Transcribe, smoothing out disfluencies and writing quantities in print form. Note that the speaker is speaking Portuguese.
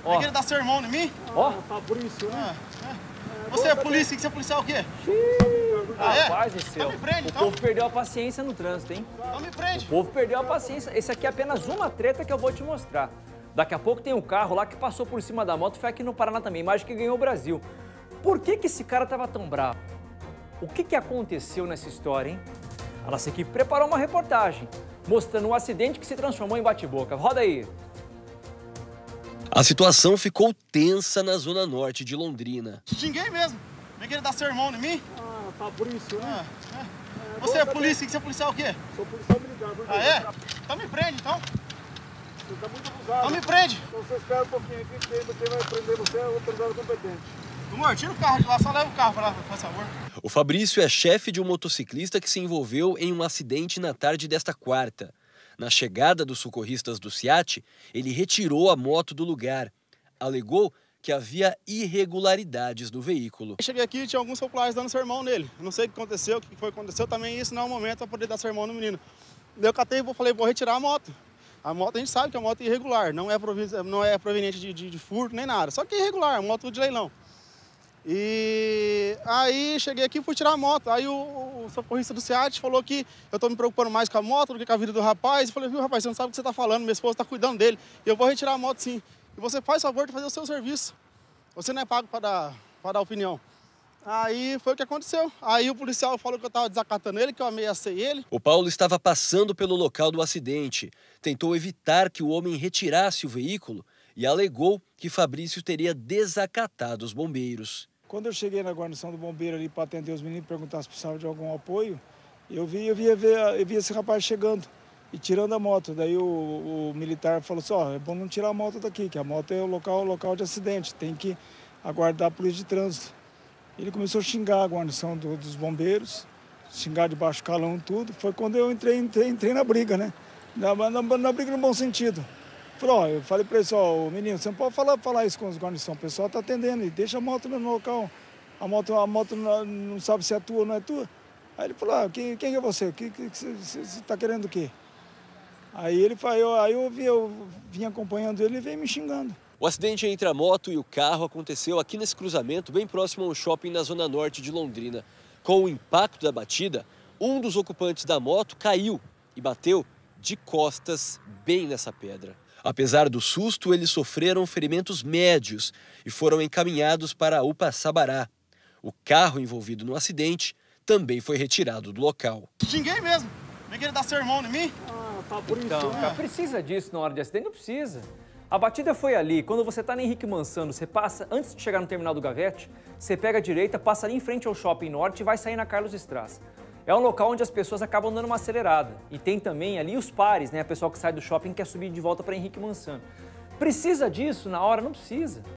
Vai querer dar sermão em mim? Ó, Fabrício, né? Você é polícia, você é policial o quê? Rapaz do céu. Então me prende, O então. povo perdeu a paciência no trânsito, hein? Então me prende. O povo perdeu a paciência. Esse aqui é apenas uma treta que eu vou te mostrar. Daqui a pouco tem um carro lá que passou por cima da moto, foi aqui no Paraná também, imagem que ganhou o Brasil. Por que esse cara tava tão bravo? O que aconteceu nessa história, hein? A nossa equipe preparou uma reportagem mostrando um acidente que se transformou em bate-boca. Roda aí. A situação ficou tensa na zona norte de Londrina. Xinguei mesmo. Vem querer dar sermão em mim? Fabrício, né? Você é polícia, você é policial o quê? Sou policial militar. Então me prende, então. Você tá muito abusado. Então me prende. Então você espera um pouquinho aqui, quem vai prender você é o autorizado competente. Amor, tira o carro de lá, só leva o carro pra lá, por favor. O Fabrício é chefe de um motociclista que se envolveu em um acidente na tarde desta quarta. Na chegada dos socorristas do SEAT, ele retirou a moto do lugar. Alegou que havia irregularidades no veículo. Eu cheguei aqui e tinha alguns populares dando sermão nele. Eu não sei o que aconteceu, o que foi que aconteceu. Também isso não é o momento para poder dar sermão no menino. Daí eu catei e falei, vou retirar a moto. A moto a gente sabe que é uma moto irregular, não é proveniente de furto nem nada. Só que é irregular, é uma moto de leilão. E aí cheguei aqui e fui tirar a moto. Aí o socorrista do SEAT falou que eu tô me preocupando mais com a moto do que com a vida do rapaz. Eu falei, viu, rapaz, você não sabe o que você tá falando, minha esposa tá cuidando dele. E eu vou retirar a moto sim. E você faz favor de fazer o seu serviço. Você não é pago para dar opinião. Aí foi o que aconteceu. Aí o policial falou que eu tava desacatando ele, que eu ameacei ele. O Paulo estava passando pelo local do acidente. Tentou evitar que o homem retirasse o veículo e alegou que Fabrício teria desacatado os bombeiros. Quando eu cheguei na guarnição do bombeiro ali para atender os meninos e perguntar se precisava de algum apoio, eu vi esse rapaz chegando e tirando a moto. Daí o militar falou assim, ó, é bom não tirar a moto daqui, que a moto é o local de acidente, tem que aguardar a polícia de trânsito. Ele começou a xingar a guarnição dos bombeiros, xingar de baixo calão tudo. Foi quando eu entrei na briga, né? Na briga no bom sentido. Eu falei para ele, ó, menino, você não pode falar isso com os guarnição, o pessoal tá atendendo e deixa a moto no local. A moto não sabe se é tua ou não é tua. Aí ele falou, quem é você? Você tá querendo o quê? Aí eu vim acompanhando ele e veio me xingando. O acidente entre a moto e o carro aconteceu aqui nesse cruzamento, bem próximo a um shopping na zona norte de Londrina. Com o impacto da batida, um dos ocupantes da moto caiu e bateu de costas bem nessa pedra. Apesar do susto, eles sofreram ferimentos médios e foram encaminhados para a UPA Sabará. O carro envolvido no acidente também foi retirado do local. Xinguei mesmo. Vem querer dar sermão em mim? Fabrício, então, cara, precisa disso na hora de acidente? Não precisa. A batida foi ali. Quando você está na Henrique Mansano, você passa, antes de chegar no terminal do Gavete, você pega a direita, passa ali em frente ao Shopping Norte e vai sair na Carlos Strass. É um local onde as pessoas acabam dando uma acelerada. E tem também ali os pares, né? A pessoa que sai do shopping quer subir de volta para Henrique Mansano. Precisa disso na hora? Não precisa.